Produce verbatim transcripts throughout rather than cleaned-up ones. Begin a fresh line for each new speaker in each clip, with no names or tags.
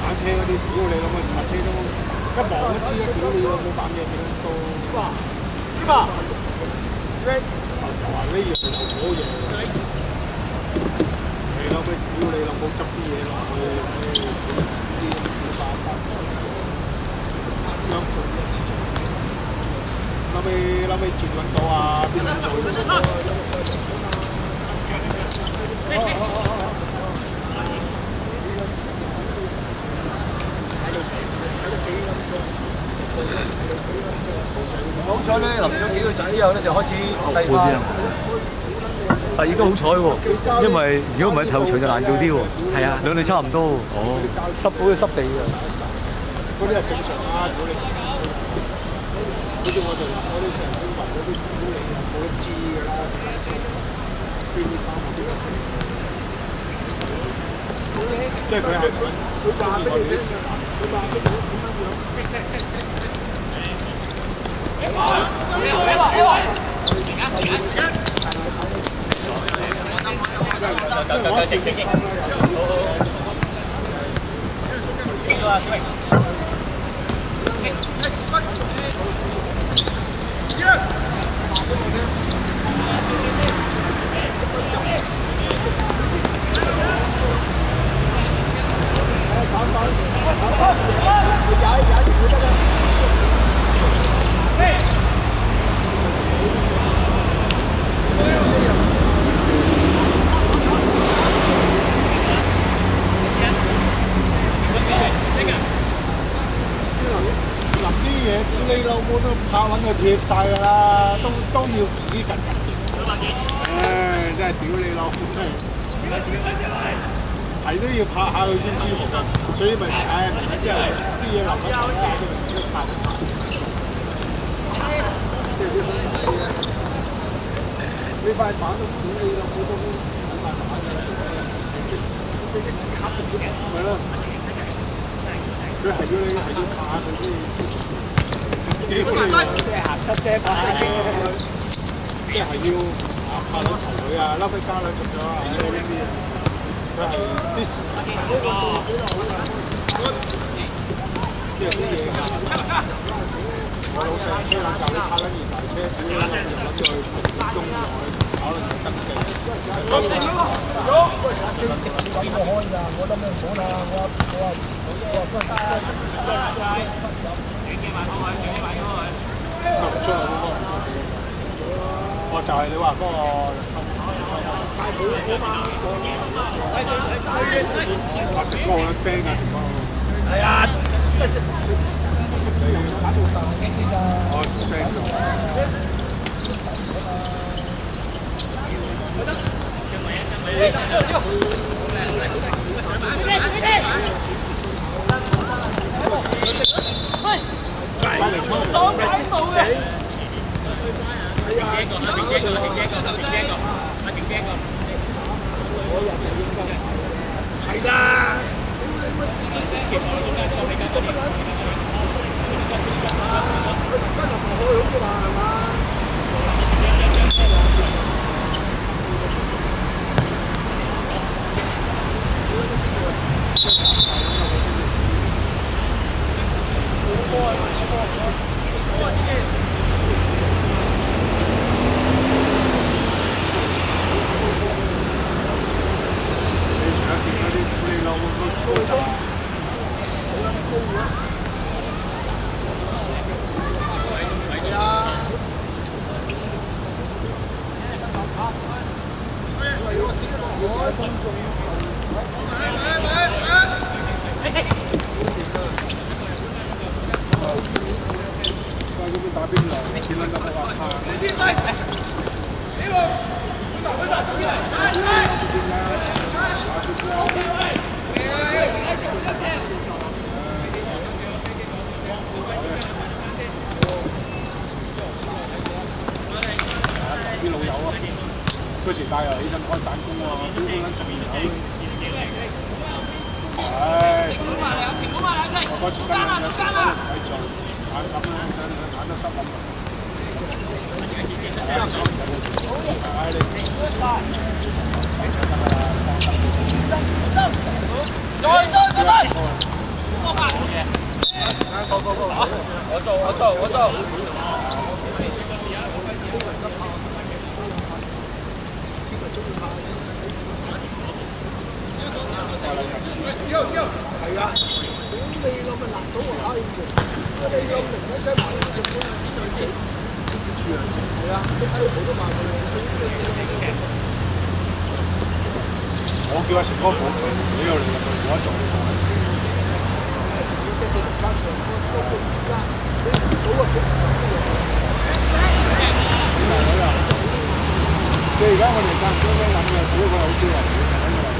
車嗰啲，屌你老母泊車都一望都知啦，屌你老母扮嘢幾多多。呢個，話呢樣就好嘢。你老母屌你老母執啲嘢落去，啲啲花花。諗起諗起前運到啊，邊度做？
好彩咧，淋咗幾個字之後咧，就開始細翻。啊，亦都好彩喎，因為如果唔係頭場就難做啲喎。係啊，兩隊差唔多。哦，濕好似濕地㗎。
嗰啲係正常啦，如果你好似我哋我哋成日都話嗰啲古嚟嘅，我都知㗎啦。邊啲衫邊個色？即係佢係佢話俾你聽，佢話俾你點樣樣。你話你話你話。夠夠夠正正經。好好。呢個啊，小明。你老母都拍穩佢貼晒㗎啦，都都要自己緊緊。唉，真係屌你老母真係，係都要拍下佢先舒服。所以咪唉，即係啲嘢留咗啦，都唔拍。即係啲空氣啊！呢塊板都屌你老母都兩塊板㗎啦，你啲紙盒咪咯，佢係要你係要拍佢先。即係鹹濕啫，拍嘅，即係要拍兩頭女啊，嬲佢加兩隻咗啊，呢啲佢係啲時間幾耐好啊，即係啲嘢我老細車冷教你拍緊二大車，屌你諗住去中內考慮登記。我哋嗰個直接揾我開㗎，我得咩唔好啦，我我話我話不唔出啊！我就係你話嗰個太保好嘛，我食過啦，冰啊！係啊，即係你打到大嗰啲㗎。我食冰咗。爽喺度嘅。阿晴姐個，阿晴姐個，阿晴姐個，阿晴姐個，阿晴姐個。我人係應該。係㗎。今日唔開好嘅嘛係嘛？打邊爐，點樣咁話啊？你邊位？呢個打佢打出嚟，打出嚟！打出嚟！啲老友啊，嗰時帶又起身開散工喎，屌嗰陣熟友。唉，我嗰時跟人有時都唔使做。眼咁啦，眼都濕咁。唉，你再再再！ 我做我做我做。係啊，咁你咁咪難到我閪嘅，你咁零一劑埋嚟做公司就死，住人食係啊，都睇到好多萬嘅。我叫阿成哥補佢，你又嚟入去冇得做。你而家我哋間中都諗嘅，只不過好少人喺度。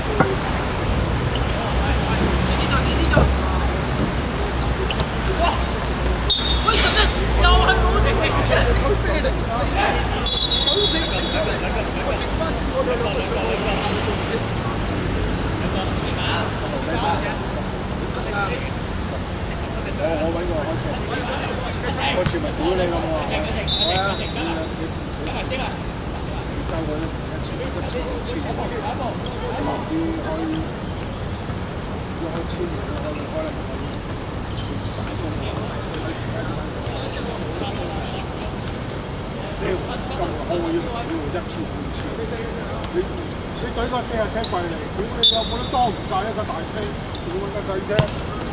哇！喂，十隻又係冇停力嘅，佢啤定死，冇停停出嚟，我停翻轉我兩個上去，做唔知。我我揾個開車，我全部屌你咁喎，係啊，你你你收佢一千一千千，要開要開千，要開開啦。你咁我要要一千半千，你你對個四十車櫃嚟，佢你有冇得裝唔晒一個大車，要揾個細車？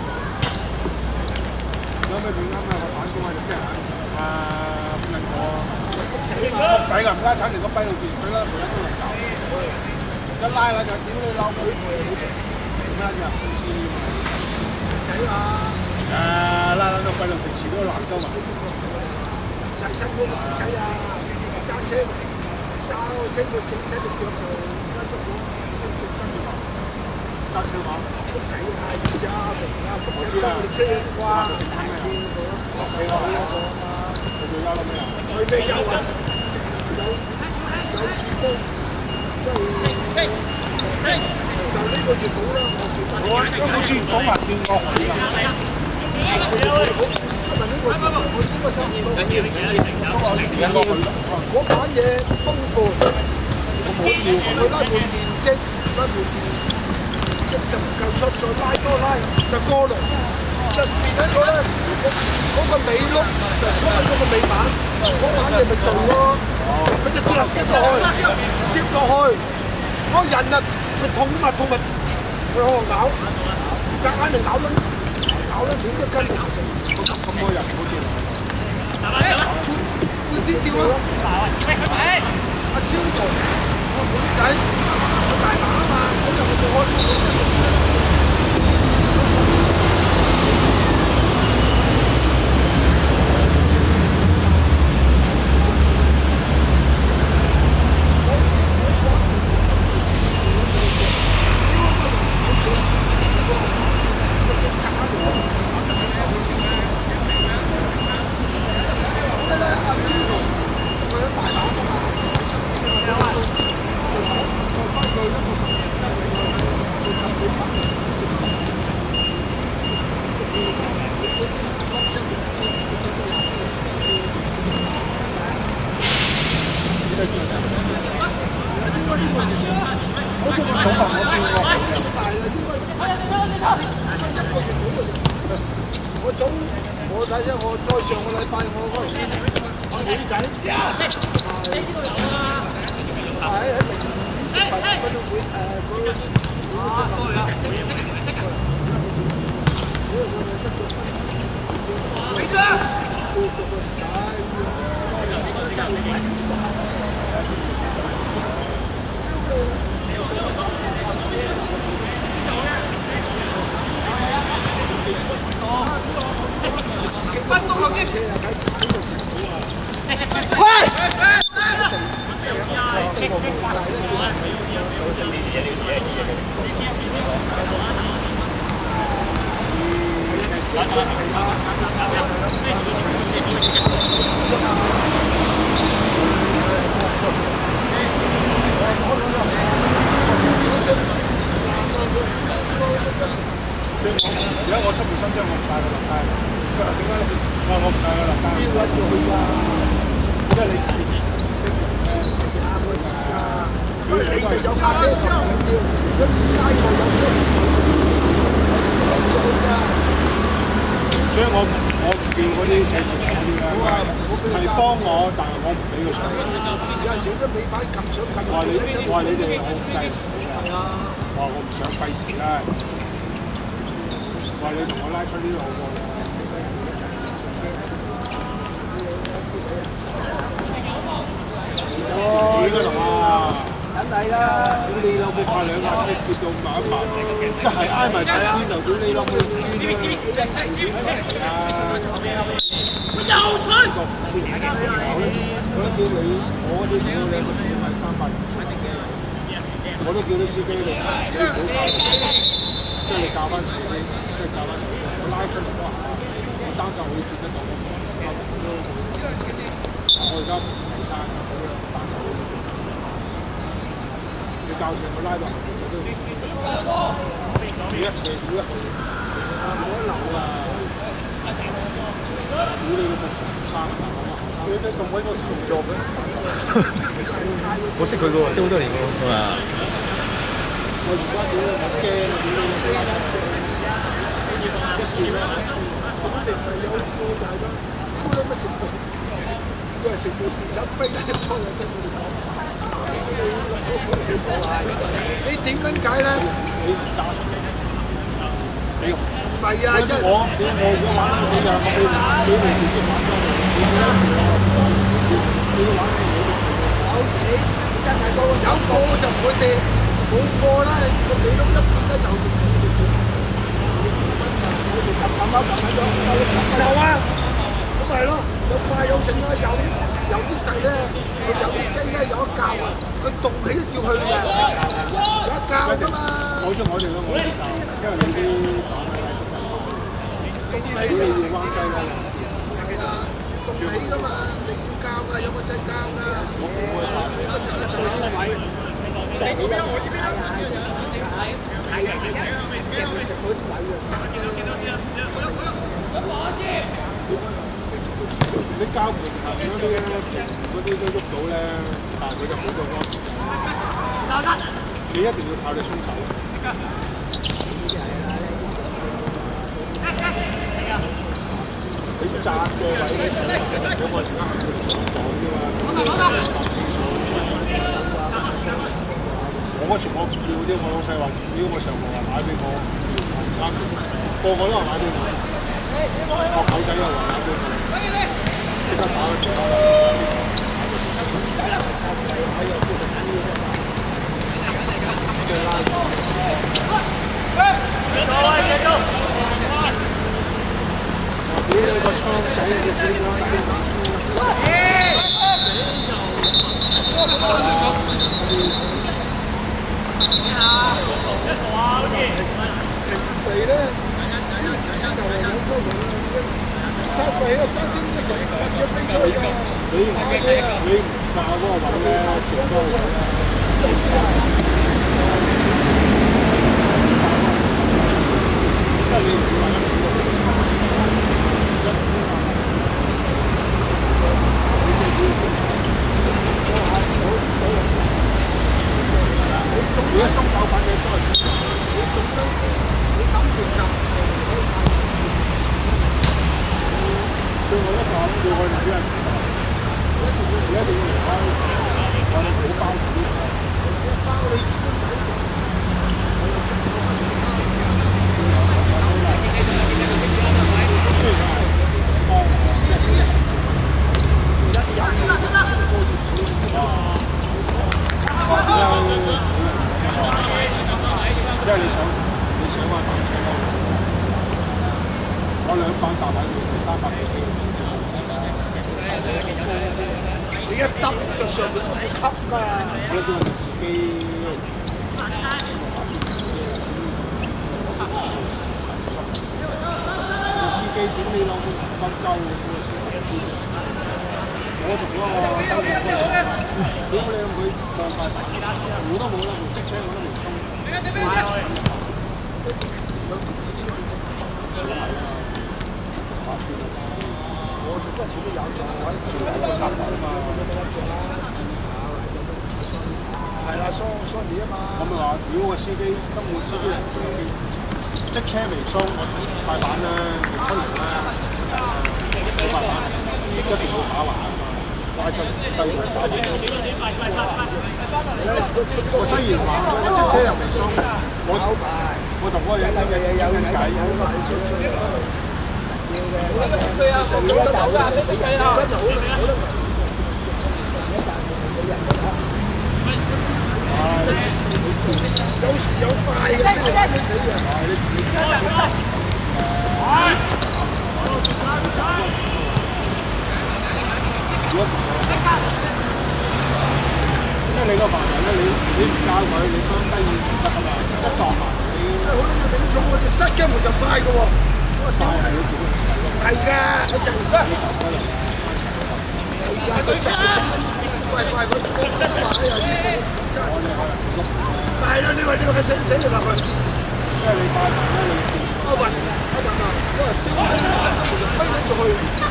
有咩變啱啊？個產工喺度 set 啊！邊個坐啊？仔㗎，唔家產連個跛路電佢啦，每日都嚟搞。一拉啦就屌你老母！點解呀？仔啊！誒拉拉到跛路平時都難鳩埋。細細嗰個仔啊，揸車揸車佢整喺隻腳度，跟住我跟住跟住揸車嘛。屋仔啊，家庭啊，我知啦。車瓜大天嗰個，你話好嗰個啊？佢最優啦咩啊？佢咩優啊？有有主攻，即係就呢個月好啦，我都好似講話見過佢㗎。嗰版嘢東部，我冇調，佢拉半電積，拉半電積就唔夠出，再拉多拉就過龍，就變咗咗咧。嗰個尾碌就出咗個尾板，嗰版嘢咪做咯。佢就跌落攝落去，攝落去，嗰人啊，佢痛啊痛啊，佢喺度咬，夾硬就咬撚。搞得幾個斤咁咁多人好似，要啲吊咯。阿超做個管仔，個大把啊嘛，咁就我做開。我早我睇啫，我再上個禮拜我嗰我女仔係喺喺零點十八分鐘會誒嗰啊 sorry 啊，識識識識翻動落啲，喂！而家我出面新疆，我唔帶佢落街。佢話點解你？我話我唔帶佢落街。邊個做佢㗎？因為你誒啱個字㗎。因為你哋有家姐同緊要，如果街外有商業，有做㗎。 叫嗰啲寫字樓嗰啲咧，係幫我，但係我唔俾佢上。
有陣時都尾擺撳上撳
落。我話你，我話你哋我控制唔到㗎。係啊。我話我唔想費事啦。我話你同我拉出呢度好過。哦，呢個同啊。梗係啦！屌你老母拍兩架車跌到埋一埋，一係挨埋側邊就屌你老母冤啦！我又吹！我都叫你，我嗰啲叫你個司機買三百零七嘅，我都叫啲司機你自己唔好搞，即係你教翻自己，即係教翻自己。我拉出嚟都係，我單就會接得到，我而家唔睇山，我都單就會。你教程我拉到後面我都，你一斜屌一去，冇得流啊！屌你老母生啊！你真咁鬼多小動作嘅？
我識佢嘅喎，識好多年嘅喎。係嘛？
我而家屌你我驚啊！屌你老母拉出嚟，一試咧，我哋唔係有個大家高到乜程度？佢係食到有飛一出嚟跟住講。你點樣解咧？你唔揸出嚟，你唔係啊！因為我我我如果玩得幾樣，我俾俾你自己玩咗你，你覺得你要玩咩嘢？有時真係個有個就唔會跌，冇個啦，個地窿一跌咧就我哋撳撳下撳下咗，有啊，咁咪係咯，有快有剩啦，有有啲掣咧。佢有啲機咧有一教啊，佢動起都照去嘅，有一教㗎嘛。我中我哋咯，我哋教，因為你啲動起你要彎雞啦，係啦，動起㗎嘛，你要教㗎，有個掣教㗎。我我係你個掣就係呢位。你嗰邊我呢邊係啊，嗰啲位啊。你交盤行嗰啲咧，嗰啲都喐到咧，但係佢就冇咗安全。你一定要靠你鬆手。你擲個位咧，有個而家行到講啫嘛。我嗰時我唔要啫，我老細話唔要，我上網話買俾我，啱個個都話買俾我。我狗仔又話買俾我。即刻打佢！繼續啊！繼續！我屌你個倉仔嘅死啦！地咧，揸地啊！揸啲啲成日嘅飛出㗎。你唔你唔教嗰個位咧，最多位咧。即係你唔會話一邊個你一鬆手反嘅都係你總都你諗住撳對我一講對我哋啲人你一定要離開我哋好包住一包你專仔就因為你想你想話打車咯，我兩板搭喺度，三百幾 K。你一揼就上面都吸㗎，我哋叫自己。司機點你攞個北州嘅我同嗰個收錢嗰個，屌你佢放塊板，我都冇啦，部職車我都未通。我做乜錢都有㗎，我做插頭啊嘛。係啦，疏疏啲啊嘛。我咪話，如果個司機根本司機人職車未鬆，塊板咧出嚟咧。 慢慢，一定要打橫，拉出西環打橫。我西環話我隻車又未鬆，我我同嗰個人傾偈傾緊偈。有時有快嘅，死人！因為你個盲人咧，你你唔教佢，你當低要唔得㗎嘛，一撞埋你。好多要頂重，我哋塞機門就快嘅喎。快係要自己係㗎，佢就唔得。係㗎，佢快快佢快啊！係啦，你話你話佢死唔死就落去。因為你快慢咧，你阿雲阿雲啊，因為推緊咗去。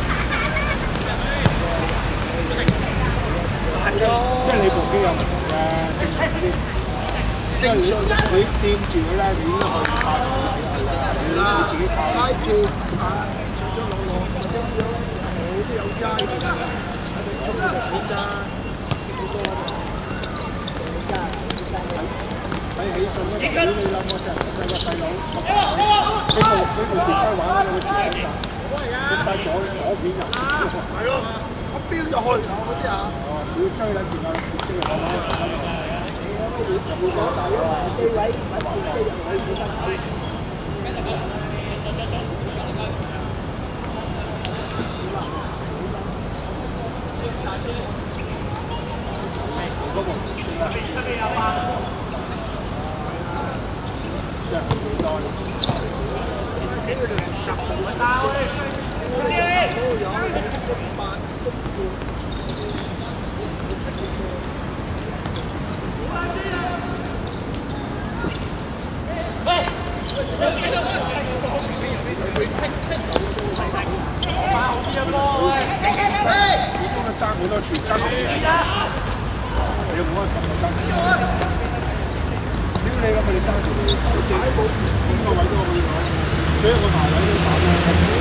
係咯，即係你部機有問題嘅，正常啲。正常你掂住佢咧，你應該可以快到你啦。你自己靠。挨住啊，上上落落咁樣，我都有齋㗎，喺度衝就好齋，好多。睇起信咧，如果你諗我成日細個細佬，佢部佢部電梯玩咧，佢自己就佢帶左左片入，係咯，我飆咗去嗰啲啊，哦，要追啦，見到追嚟講啦，入去講大咗，機位揾電梯入去冇得睇。嗰部即係幾多？幾個零十部三，嗰個有八公半。喂！你幫佢爭好多處，爭好多處。你冇乜咁嘅爭。屌你咁，你爭住你走正，咁個位都可以攞，所以我排位都打咗。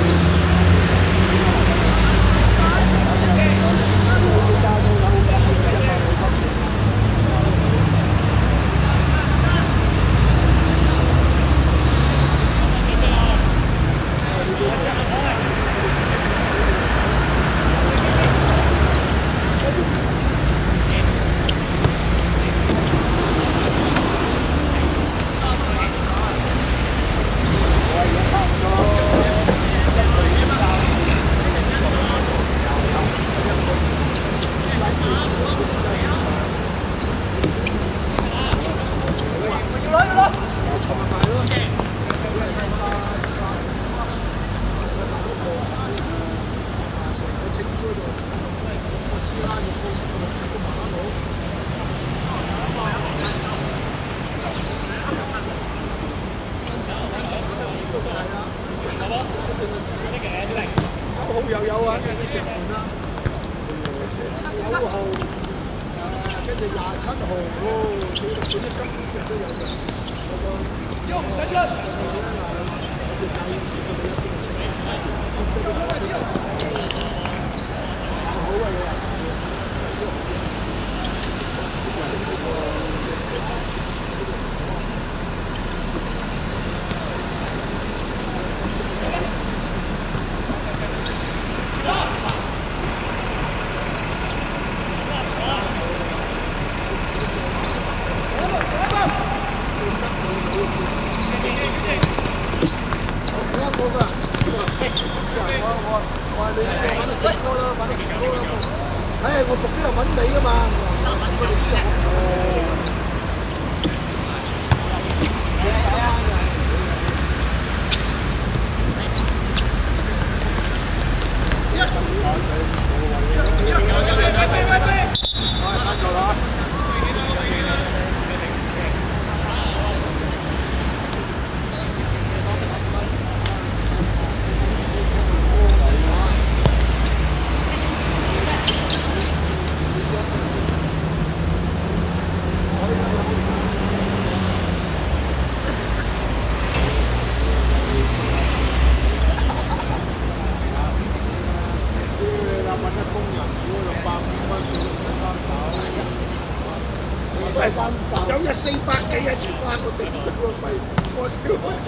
又有啊，跟住食完啦，九號，跟住廿七號，哦，佢嗰啲金石都有嘅，嗰個。再出。好啊，你啊。唉，我讀邊度揾你㗎嘛？我識過你之後，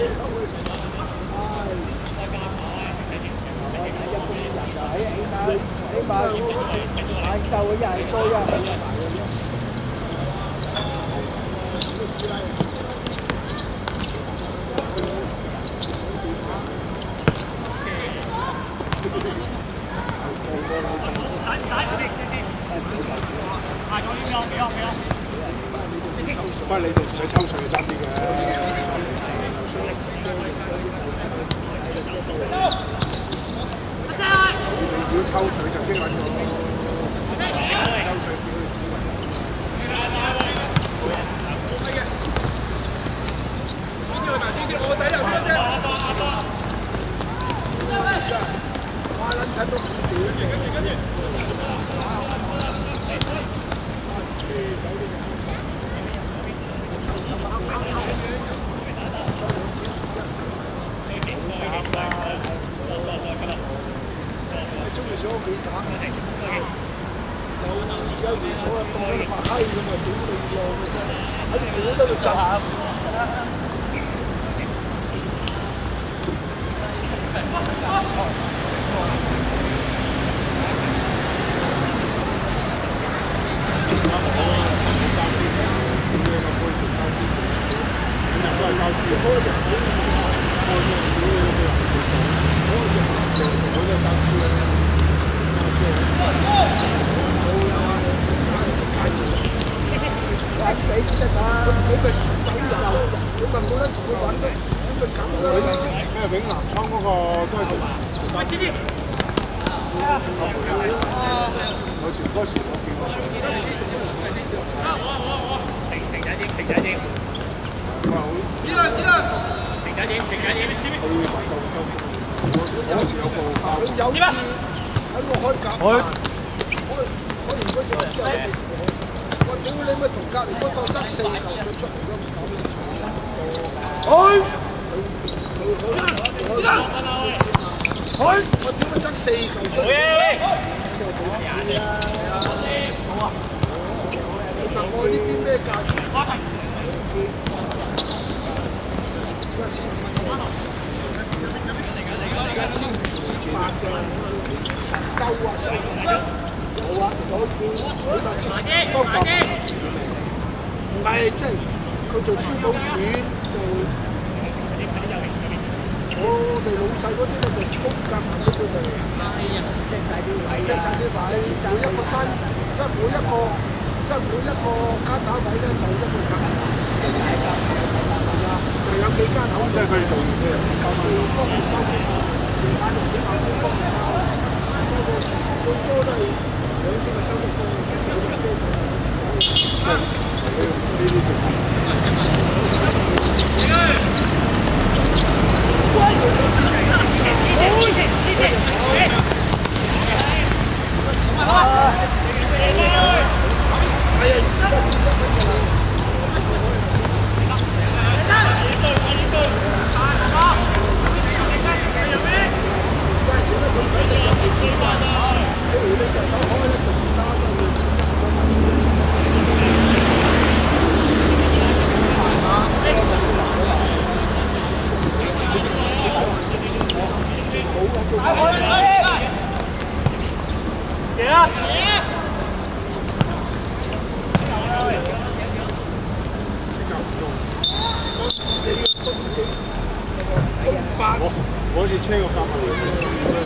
不過你哋唔使抽水爭啲嘅。你如果抽水就激撚咗。抽水先至去埋先至，我底入邊啫。哇！撚柒都唔掂。跟住跟住。中意上屋企打，有只有廁所啊，當你白閪咁啊，屌你老嘅真係，喺度估得佢窒。咩永南倉嗰個都係佢。喂，知知。我全嗰時我見過。停停仔點，停仔點。知啦知啦。停仔點，停仔點。佢會發夠夠。有時有個佢有次喺個海夾。開。開開完嗰時候之後，我屌你咪同隔離嗰個執四嚿水出嚟都唔夠。開。開！我點解得四嚿出嚟？好啊！你問我呢啲咩價錢？收啊收！有啊，有錢，收咁。唔係，即係佢做珠寶店做。我哋老細嗰啲咧就衝夾埋俾佢哋，set晒啲位 ，set晒啲位，每一個單，即係每一個，即係每一個間打位咧就一個夾，係啊，就有幾間口，即係佢哋做完嘅，收翻，幫佢收，夜晚六點後先幫佢收，收到最多都係上邊咪收得多，跟住有啲即係呢啲做。我我好似車個三百。